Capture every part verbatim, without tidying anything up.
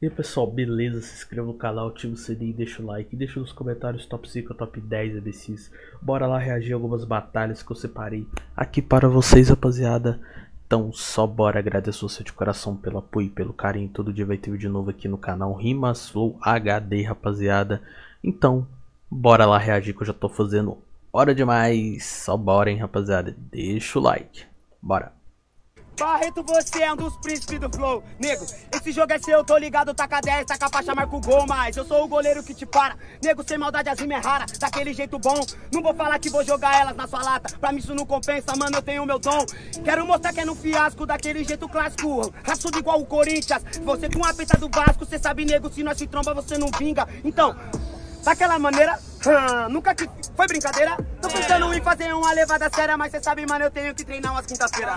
E aí pessoal, beleza? Se inscreva no canal, ativa o sininho, deixa o like, deixa nos comentários top cinco, top dez A D Cs. Bora lá reagir a algumas batalhas que eu separei aqui para vocês, rapaziada. Então só bora, agradeço você de coração pelo apoio, pelo carinho. Todo dia vai ter vídeo novo aqui no canal Rimas Flow H D, rapaziada. Então bora lá reagir que eu já tô fazendo hora demais. Só bora, hein, rapaziada. Deixa o like, bora. Barreto, você é um dos príncipes do flow. Nego, esse jogo é seu, tô ligado, taca dez, taca a faixa, marca o gol. Mas eu sou o goleiro que te para. Nego, sem maldade, as rimas é rara, daquele jeito bom. Não vou falar que vou jogar elas na sua lata, pra mim isso não compensa, mano, eu tenho meu dom. Quero mostrar que é no fiasco, daquele jeito clássico, raçudo igual o Corinthians. Você com a peita do Vasco, cê sabe, nego, se nós se tromba, você não vinga. Então, daquela maneira, hum, nunca que foi brincadeira. Tô pensando em fazer uma levada séria, mas cê sabe, mano, eu tenho que treinar umas quinta-feira.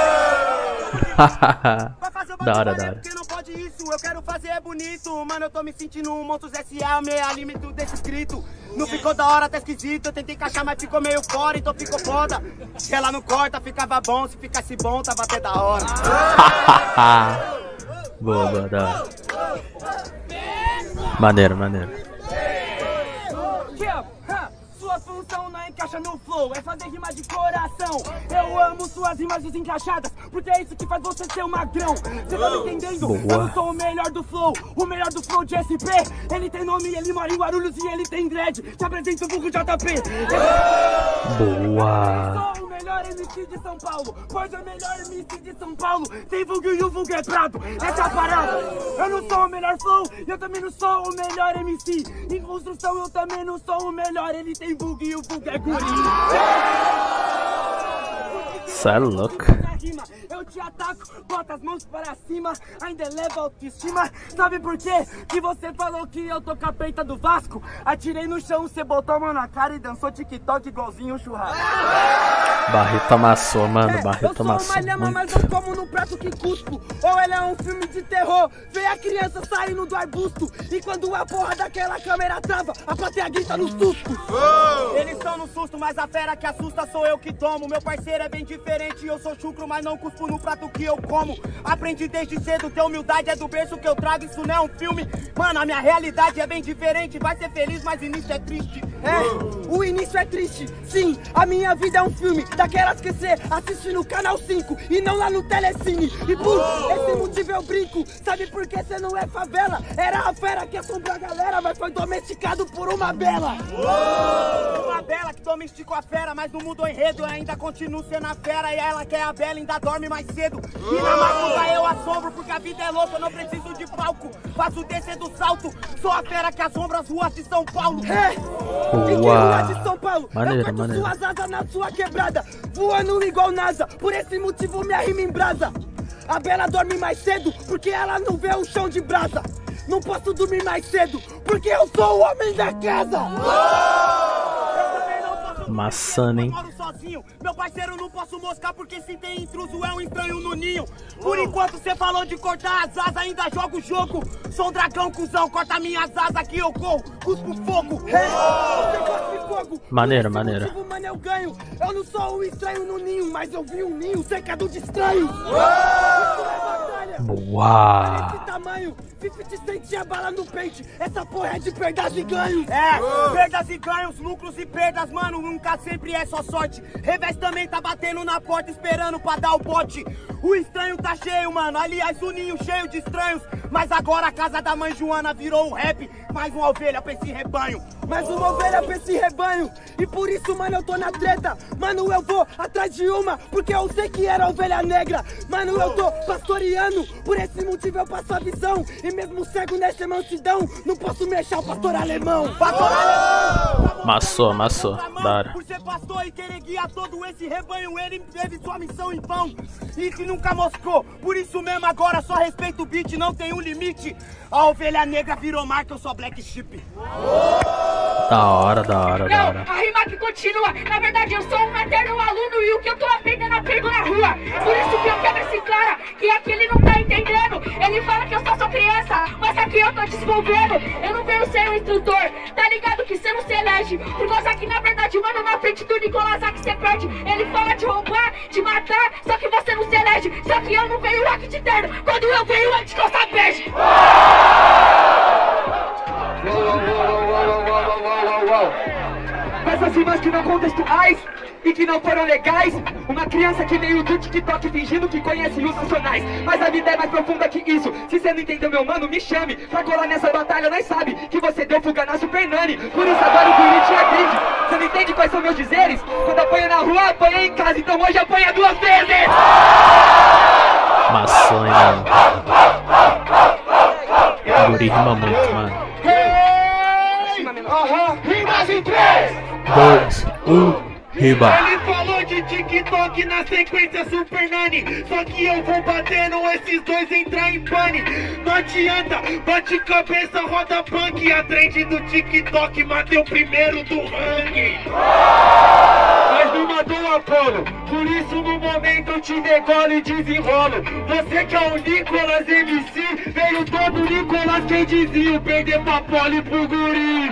Da hora, da hora. Porque não pode isso, eu quero fazer é bonito. Mano, eu tô me sentindo um Monstros S A, meia limito desse escrito. Não ficou da hora, tá esquisito. Eu tentei encaixar, mas ficou meio fora, então ficou foda. Se ela não corta, ficava bom. Se ficasse bom, tava até da hora. Boa, boa, da hora. Maneiro, maneiro. Sua função não encaixa no flow, é fazer rima de coração. Eu amo suas rimas desencaixadas, porque é isso que faz você ser um magrão. Você tá me entendendo? Boa. Eu não sou o melhor do flow, o melhor do flow de S P. Ele tem nome, ele mora em Guarulhos e ele tem dread. Te apresento o vulgo J P. Boa. Eu sou o melhor M C de São Paulo, pois é o melhor M C de São Paulo. Tem vulgo e o vulgo é brabo, essa é a parada. Eu não sou o melhor flow, eu também não sou o melhor M C. Em construção eu também não sou o melhor, ele tem vulgo e o vulgo é guri. Cê é louco. Eu te ataco, bota as mãos para cima, ainda eleva a autoestima. Sabe por quê? Que você falou que eu tô com a peita do Vasco. Atirei no chão, você botou a mão na cara e dançou TikTok igualzinho um churrasco. Barreto amassou, mano, É, Barreto amassou. Eu sou uma lhama, mas eu como no prato que cuspo. Ou ele é um filme de terror, vê a criança saindo do arbusto. E quando a porra daquela câmera trava, a plateia grita no susto. Oh! Eles estão no susto, mas a fera que assusta sou eu que tomo. Meu parceiro é bem diferente, eu sou chucro, mas não cuspo no prato que eu como. Aprendi desde cedo, ter humildade é do berço que eu trago, isso não é um filme. Mano, a minha realidade é bem diferente, vai ser feliz, mas o início é triste. É, o início é triste, sim, a minha vida é um filme, daquelas que cê assiste no canal cinco e não lá no Telecine. E por esse motivo eu brinco, sabe por que cê não é favela? Era a fera que assombrou a galera, mas foi domesticado por uma bela. Uma bela que domesticou a fera, mas não mudou enredo, eu ainda continuo sendo a fera. E ela que é a bela ainda dorme mais cedo. E na macumba eu assombro, porque a vida é louca, eu não preciso de palco. Faço descer do salto, sou a fera que assombra as ruas de São Paulo. É, e que rua de São Paulo? Maneiro, eu corto maneiro. suas asas na sua quebrada, voando igual NASA, por esse motivo minha rima em brasa. A bela dorme mais cedo, porque ela não vê o chão de brasa. Não posso dormir mais cedo, porque eu sou o homem da casa. Maçã, hein? Eu moro sozinho, meu parceiro não posso moscar, porque se tem intruso é um estranho no ninho. Por enquanto cê falou de cortar as asas, ainda joga o jogo. Sou um dragão, cuzão, corta minhas asas que eu corro, cuspo fogo. Você cospe fogo. Maneiro, Por esse maneiro. motivo, mano, eu ganho. Eu não sou um estranho no ninho, mas eu vi um ninho cercado de estranhos. Isso é batalha. Boa. Esse tamanho, cinquenta Cent a bala no pente. Essa porra é de perdas e ganhos. É, perdas e ganhos, lucros e perdas, mano, nunca sempre é só sorte. Revés também tá batendo na porta, esperando pra dar o bote. O estranho tá cheio, mano, aliás o ninho cheio de estranhos. Mas agora a casa da mãe Joana virou o rap. Mais uma ovelha pra esse rebanho. Mais uma ovelha pra esse rebanho. E por isso, mano, eu tô na treta. Mano, eu vou atrás de uma, porque eu sei que era ovelha negra. Mano, eu tô pastoreando, por esse motivo eu passo a visão. E mesmo cego nessa mansidão, não posso mexer o pastor alemão. Pastor alemão! Maçou, maçou, da hora. Por ser pastor e querer guiar todo esse rebanho, ele teve sua missão em vão. E que nunca moscou, por isso mesmo agora só respeito o beat, não tem um limite. A ovelha negra virou marca, eu sou black sheep. Da hora, da hora, da hora. Não, a rima que continua. Na verdade eu sou um eterno aluno e o que eu tô aprendendo aprendo na rua. Por isso que eu quero esse cara, que aqui ele não tá entendendo. Ele fala que eu só sou criança, mas aqui eu tô desenvolvendo. Eu não venho ser um instrutor, tá ligado que cê não se elege. Por causa que na verdade, mano, na frente do Nicolás que cê perde. Ele fala de roubar, de matar, só que você não se elege. Só que eu não venho aqui de terno, quando eu venho antes que eu perde. Essas rimas que não contextuais e que não foram legais. Uma criança que veio do TikTok fingindo que conhece os nacionais. Mas a vida é mais profunda que isso. Se você não entendeu, meu mano, me chame pra colar nessa batalha. Nós sabe que você deu fuga na Super Nani. Por isso agora o guri te agride. Você não entende quais são meus dizeres? Quando apanha na rua, apanha em casa. Então hoje apanha duas vezes. Maçã, hein, mano. O guri rima muito, mano. Rimas em três, dois, um, riba. Ele falou de TikTok na sequência Super Nani. Só que eu vou batendo esses dois entrar em pane. Não adianta, bate cabeça, roda punk. A trend do TikTok matei o primeiro do ranking. Mas não matou o Apolo. Por isso no momento eu te degolo e desenrolo. Você que é o Nicolas M C, veio todo Nicolas quem dizia perder pra Polo e pro guri.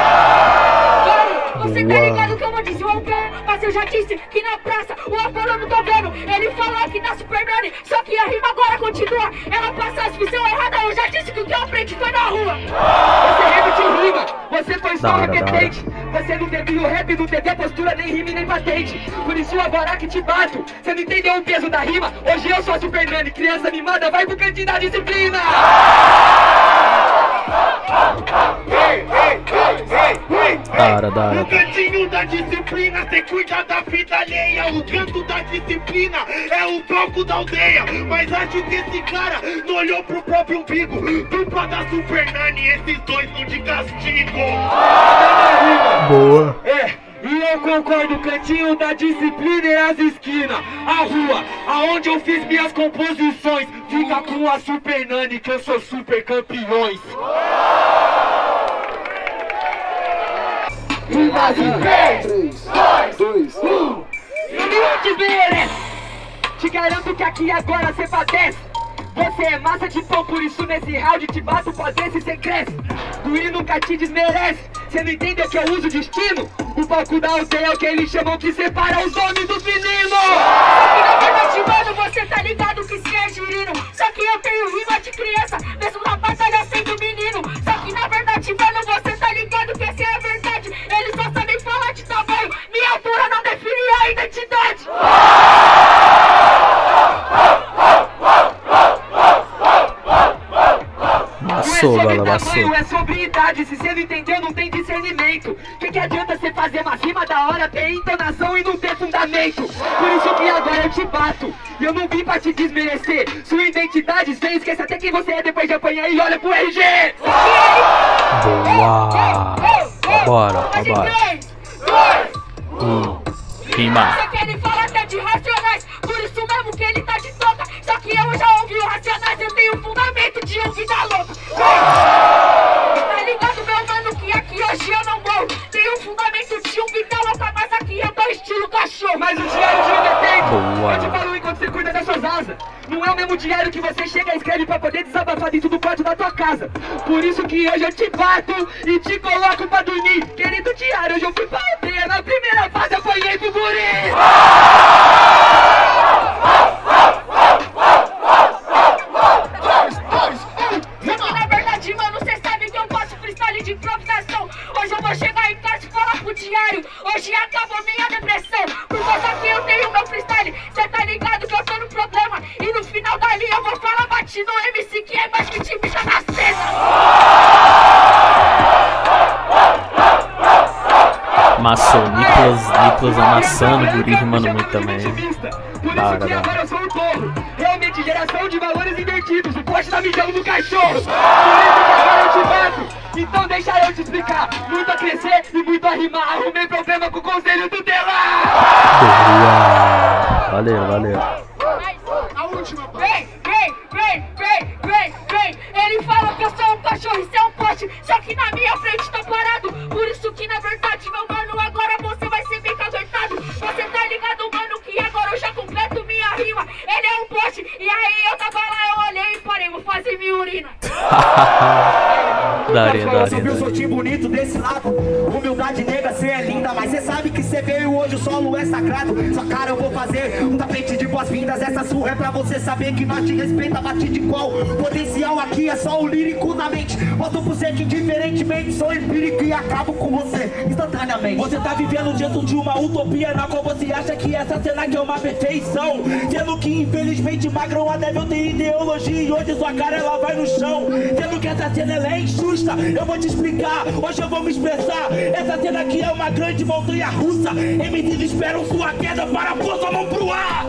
Você tá ligado que eu não disse o pé, mas eu já disse que na praça o Apolo eu não tô vendo. Ele falou que na Super Nani, só que a rima agora continua. Ela passa as visão errada, eu já disse que o que eu aprendi foi na rua. Você repetiu rima, você foi só Da hora, repetente. Você não teve o rap, não teve a postura, nem rima nem patente. Por isso agora que te bato, você não entendeu o peso da rima. Hoje eu sou a Super Nani, criança mimada, vai pro cantinho da disciplina. Ei, ei, ei, ei, ei. Da hora, da hora. No cantinho da disciplina, cê cuida da vida alheia. O canto da disciplina é o troco da aldeia. Mas acho que esse cara não olhou pro próprio umbigo. Dupla da Super Nani, esses dois são de castigo. Boa. É, e eu concordo, cantinho da disciplina é as esquinas. A rua, aonde eu fiz minhas composições, fica com a Super Nani que eu sou super campeões. Rimas em três, dois, um. Não te merece. Te garanto que aqui agora cê padece. Você é massa de pão, por isso nesse round te bato pra ver se cê cresce. Guri nunca te desmerece. Cê não entende que eu uso destino? O palco da aldeia é o que eles chamam que separa os homens dos meninos. Só que na verdade, mano, você tá ligado que se é girino. Só que eu tenho rima de criança, mesmo na batalha sendo menino. Só que na verdade, mano, você tá ligado que essa é a verdade. Eles só sabem falar de tamanho, minha altura não define a identidade. Não é Maçou, sobre bala, maçou. tamanho, é sobre idade. Se cê não entendeu, não tem discernimento. Que que adianta cê fazer uma rima da hora, ter entonação e não ter fundamento? Por isso que agora eu te bato. E eu não vim pra te desmerecer. Sua identidade, cê esquece até quem você é depois de apanhar e olha pro R G. Boa. Vambora, vambora. Um, rima. Só que ele fala até de racionais, por isso mesmo que ele tá de toca. Só que eu já ouvi o racionais, eu tenho fundamento de ouvir da louca. Tá ligado, meu mano, que aqui hoje eu não morro. Tenho fundamento de ouvir da louca, mas aqui eu tô estilo cachorro. Mas o diário de um defeito. Boa. Eu te falo enquanto você cuida das suas asas. Não é o mesmo diário que você chega e escreve pra poder desabafar dentro do quarto da tua casa. Por isso que hoje eu te bato e te coloco pra dormir. Querido diário, hoje eu fui pra aldeia. Na primeira fase apanhei pro guri. Só que na verdade, mano, cê sabe que eu faço freestyle de improvisação. Hoje eu vou chegar em casa e falar pro diário. Hoje acabou minha depressão. Por causa que eu tenho meu freestyle. Cê tá ligado que eu tô no problema. E no final dali eu vou falar bati no M C que é mais que te bicha na cena. Maçou, Nicolas, Nicolas amassando o guri rimando muito também. Por Da isso hora, que da agora hora. eu sou o torro. Realmente geração de valores invertidos. O poste tá mijando no cachorro. Por isso que agora eu te bato. Então deixa eu te explicar. Muito a crescer e muito a rimar. Arrumei problema com o conselho tutelar. Boa. Valeu, valeu. A última, vem, vem, vem, vem, vem, vem. Ele fala que eu sou um cachorro e cê é um poste. Só que na minha frente tá parado. Por isso que na verdade, meu mano, agora você vai ser bem caguetado. Você tá ligado, mano, que agora eu já completo minha rima. Ele é um poste. E aí eu tava lá, eu olhei e parei, vou fazer minha urina. Daria, daria, subiu o sortinho bonito desse lado. Humildade nega, cê é linda, mas cê sabe que cê veio hoje, o solo é sagrado. Sua cara eu vou fazer um tapete de boas-vindas. Essa surra é pra você saber que nós te respeita, bate de qual. Potencial aqui é só o lírico na mente. Boto pro ser que indiferentemente sou empírico e acabo com você instantaneamente. Você tá vivendo dentro de uma utopia na qual você acha que essa cena aqui é uma perfeição. Sendo que infelizmente Magrão Adébil tem ideologia e hoje sua cara ela vai no chão. Sendo que essa cena ela é injusta, eu vou te explicar, hoje eu vou me expressar. Essa cena aqui é uma grande montanha russa. M Cs esperam sua queda para pôr sua mão pro ar.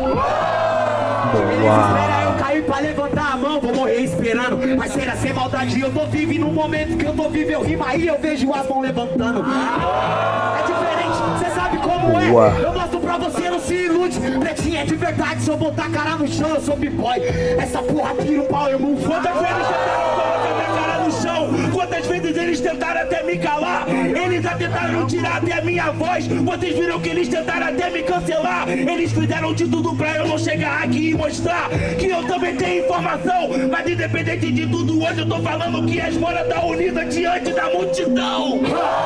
Eles esperam eu cair pra levantar a mão, vou morrer esperando. Mas será sem maldade, eu tô vivo e no momento que eu tô vivo eu rimo aí, eu vejo as mãos levantando. É diferente, cê sabe como é. Eu mostro pra você, não se ilude. Pretinho é de verdade, se eu botar a cara no chão eu sou b-boy. Essa porra tira o pau, eu move. Quantas vezes tentaram colocar minha cara no chão? Quantas vezes eles tentaram até me calar? Eles já tentaram tirar até a minha voz. Vocês viram que eles tentaram até me cancelar. Eles fizeram de tudo pra eu não chegar aqui e mostrar que eu também tenho informação. Mas independente de tudo, hoje eu tô falando que as moras tá unida diante da multidão.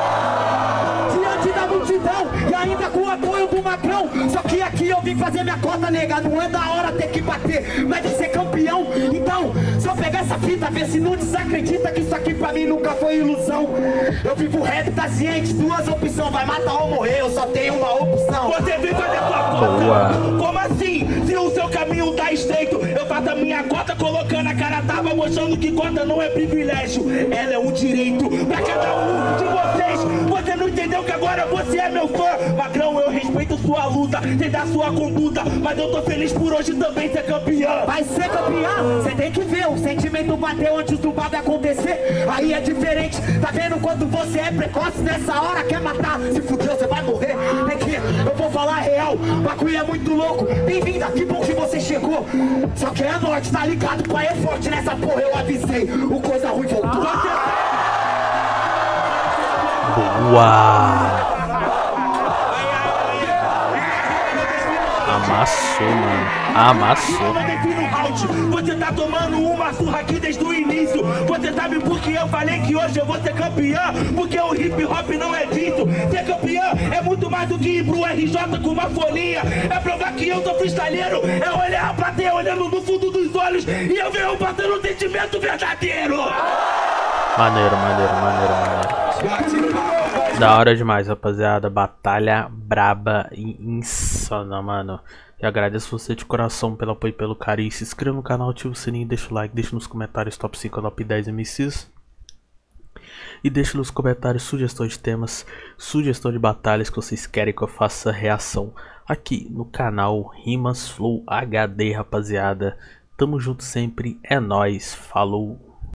Diante da multidão e ainda com o apoio do Magrão. Só que aqui eu vim fazer minha cota, nega. Não é da hora ter que bater, mas de ser campeão. Então, se eu pegar essa fita, vê se não desacredita que isso aqui pra mim nunca foi ilusão. Eu vivo rap, tá ciente, duas opções, vai matar ou morrer, eu só tenho uma opção. Você vem fazer sua cota? Como assim? Se o seu caminho tá estreito, eu faço a minha cota colocando a cara tava, mostrando que cota não é privilégio, ela é um direito pra cada um de vocês. Você não entendeu que agora você é meu fã? Magrão, eu respeito sua luta, sei da sua conduta, mas eu tô feliz por hoje também ser campeão. Vai ser campeão? Você tem que ver, o sentimento bateu antes do bagulho acontecer. Aí é diferente, tá vendo quando você é precoce? Nessa hora quer matar, se fudeu você vai morrer. É que eu vou falar real, o bagulho é muito louco. Bem-vinda, que bom que você chegou. Só que é norte, tá ligado? Pai é forte nessa porra, eu avisei. O coisa ruim voltou. Boa! Amassou, mano. Amassou. Você tá tomando uma surra aqui desde o início. Você sabe por que eu falei que hoje eu vou ser campeão? Porque o hip hop não é disso. Ser campeão é muito mais do que ir pro R J com uma folhinha. É provar que eu sou freestyleiro. É olhar a plateia olhando no fundo dos olhos e eu venho batendo um sentimento verdadeiro. Maneiro, maneiro, maneiro, maneiro. Da hora demais, rapaziada. Batalha braba e insana, mano. Eu agradeço você de coração pelo apoio e pelo carinho. Se inscreva no canal, ativa o sininho, deixa o like, deixa nos comentários top cinco, top dez M Cs. E deixa nos comentários sugestões de temas, sugestão de batalhas que vocês querem que eu faça reação aqui no canal Rimas Flow H D, rapaziada. Tamo junto sempre, é nóis, falou.